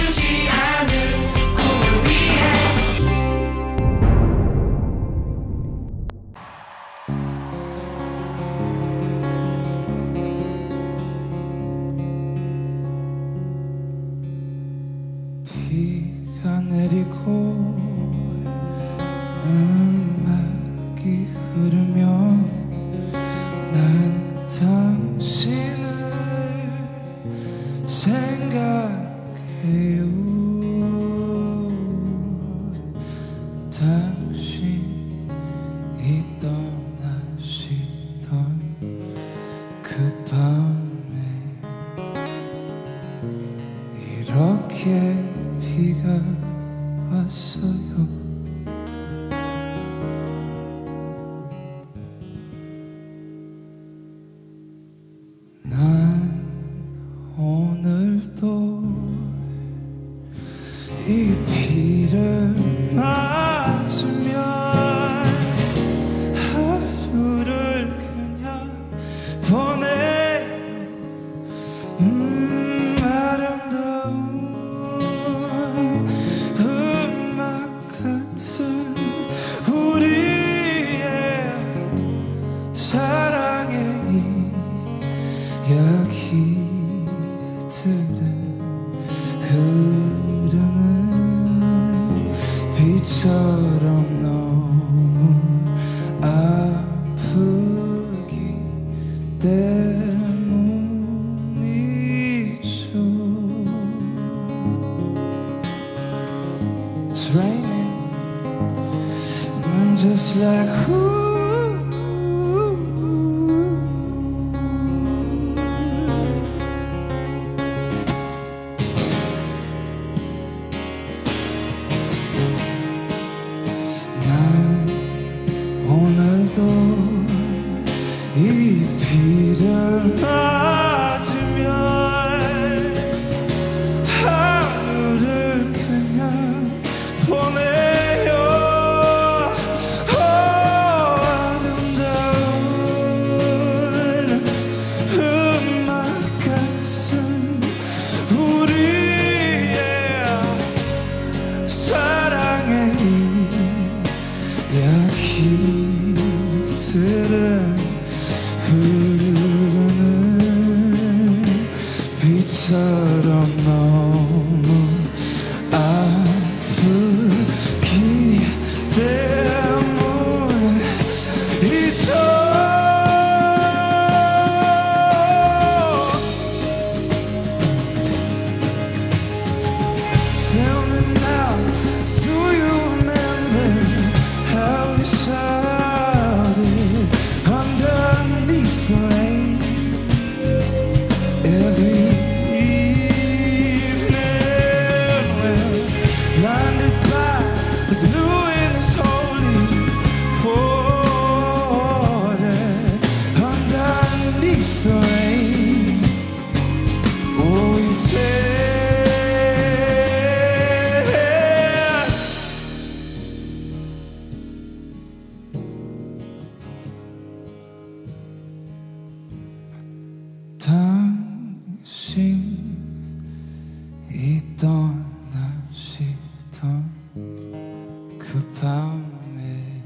이루지 않을 꿈을 위해. 비가 내리고 음악이 흐르면 난 당신을 생각해요. 당신이 떠나시던 그 밤에 이렇게 비가 왔어요. 난 오늘도 이 비를 맞으며 하루를 그냥 보내요. 아름다운 음악 같은 우리의 사랑의 이야기들은 흐르는 비처럼 너무 아프기 때문이죠. It's raining, I'm just like 난 오늘도 이 비를 맞으며 하루를 그냥 보내요. 아름다운 음악 같은 우리의 사랑의 이야기들은 흐르는 비처럼 너무 아프기 때문이죠. Tell me now, do you remember how we started underneath the rain every evening? Well, blinded by the blue in this holy water underneath the rain. Oh, we take 당신이 떠나시던 그 밤에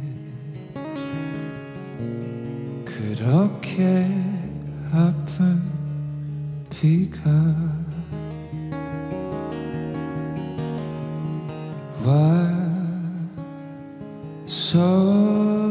그렇게 아픈 비가 왔어요.